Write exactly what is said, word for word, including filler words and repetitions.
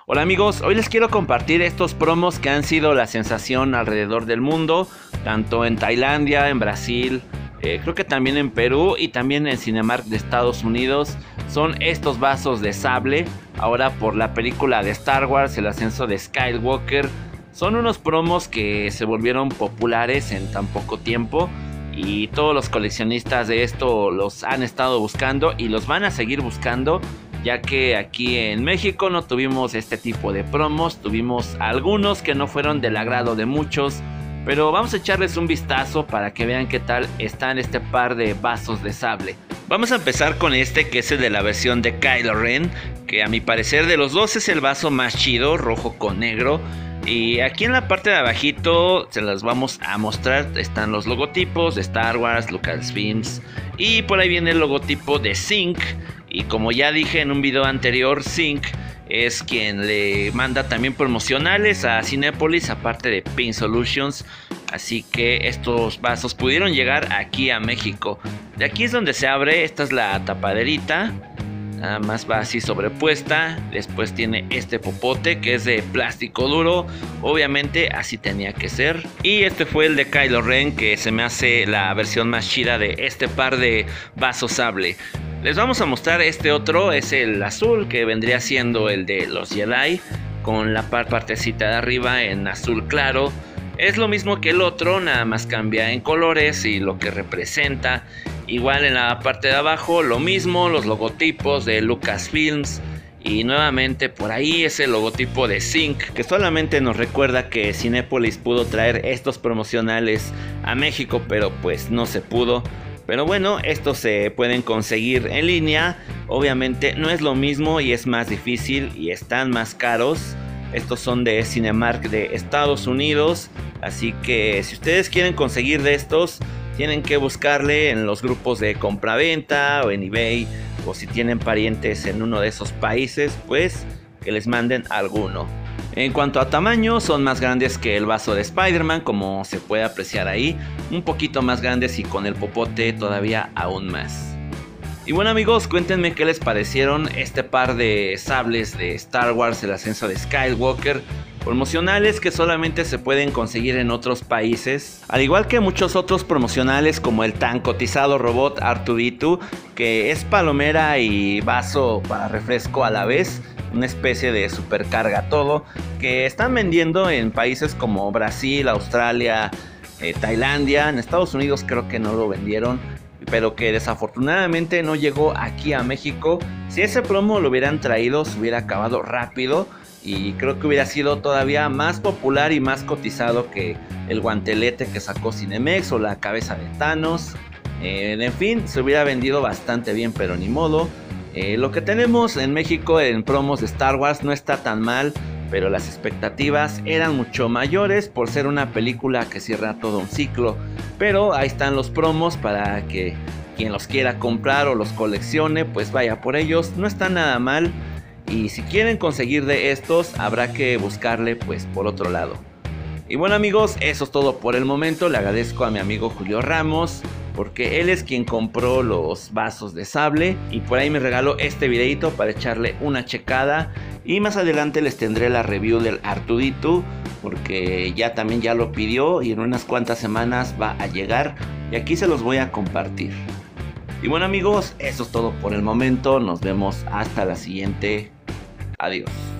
Hola amigos, hoy les quiero compartir estos promos que han sido la sensación alrededor del mundo, tanto en Tailandia, en Brasil, eh, creo que también en Perú y también en Cinemark de Estados Unidos. Son estos vasos de sable, ahora por la película de Star Wars, el ascenso de Skywalker. Son unos promos que se volvieron populares en tan poco tiempo y todos los coleccionistas de esto los han estado buscando y los van a seguir buscando, ya que aquí en México no tuvimos este tipo de promos, tuvimos algunos que no fueron del agrado de muchos, pero vamos a echarles un vistazo para que vean qué tal están este par de vasos de sable. Vamos a empezar con este, que es el de la versión de Kylo Ren, que a mi parecer de los dos es el vaso más chido, rojo con negro. Y aquí en la parte de abajito se las vamos a mostrar, están los logotipos de Star Wars, Lucasfilms, y por ahí viene el logotipo de Sync. Y como ya dije en un video anterior, Sync es quien le manda también promocionales a Cinépolis, aparte de Pin Solutions. Así que estos vasos pudieron llegar aquí a México. De aquí es donde se abre, esta es la tapaderita. Nada más va así sobrepuesta. Después tiene este popote que es de plástico duro. Obviamente así tenía que ser. Y este fue el de Kylo Ren, que se me hace la versión más chida de este par de vasos sable. Les vamos a mostrar este otro, es el azul, que vendría siendo el de los Jedi, con la partecita de arriba en azul claro. Es lo mismo que el otro, nada más cambia en colores y lo que representa. Igual en la parte de abajo lo mismo, los logotipos de Lucasfilms. Y nuevamente por ahí es el logotipo de Sync, que solamente nos recuerda que Cinépolis pudo traer estos promocionales a México, pero pues no se pudo. Pero bueno, estos se pueden conseguir en línea. Obviamente no es lo mismo y es más difícil y están más caros. Estos son de Cinemark de Estados Unidos. Así que si ustedes quieren conseguir de estos, tienen que buscarle en los grupos de compraventa o en eBay. O si tienen parientes en uno de esos países, pues que les manden alguno. En cuanto a tamaño, son más grandes que el vaso de Spider-Man, como se puede apreciar ahí. Un poquito más grandes y con el popote todavía aún más. Y bueno amigos, cuéntenme qué les parecieron este par de sables de Star Wars, el ascenso de Skywalker, promocionales que solamente se pueden conseguir en otros países, al igual que muchos otros promocionales como el tan cotizado robot R dos D dos, que es palomera y vaso para refresco a la vez, una especie de supercarga todo, que están vendiendo en países como Brasil, Australia, eh, Tailandia. En Estados Unidos creo que no lo vendieron, pero que desafortunadamente no llegó aquí a México. Si ese promo lo hubieran traído, se hubiera acabado rápido y creo que hubiera sido todavía más popular y más cotizado que el guantelete que sacó Cinemex o la cabeza de Thanos. Eh, en fin, se hubiera vendido bastante bien, pero ni modo. Eh, lo que tenemos en México en promos de Star Wars no está tan mal, pero las expectativas eran mucho mayores por ser una película que cierra todo un ciclo. Pero ahí están los promos para que quien los quiera comprar o los coleccione, pues vaya por ellos, no está nada mal. Y si quieren conseguir de estos, habrá que buscarle pues por otro lado. Y bueno amigos, eso es todo por el momento. Le agradezco a mi amigo Julio Ramos, porque él es quien compró los vasos de sable y por ahí me regaló este videito para echarle una checada. Y más adelante les tendré la review del R dos D dos, porque ya también ya lo pidió y en unas cuantas semanas va a llegar y aquí se los voy a compartir. Y bueno amigos, eso es todo por el momento. Nos vemos hasta la siguiente. Adiós.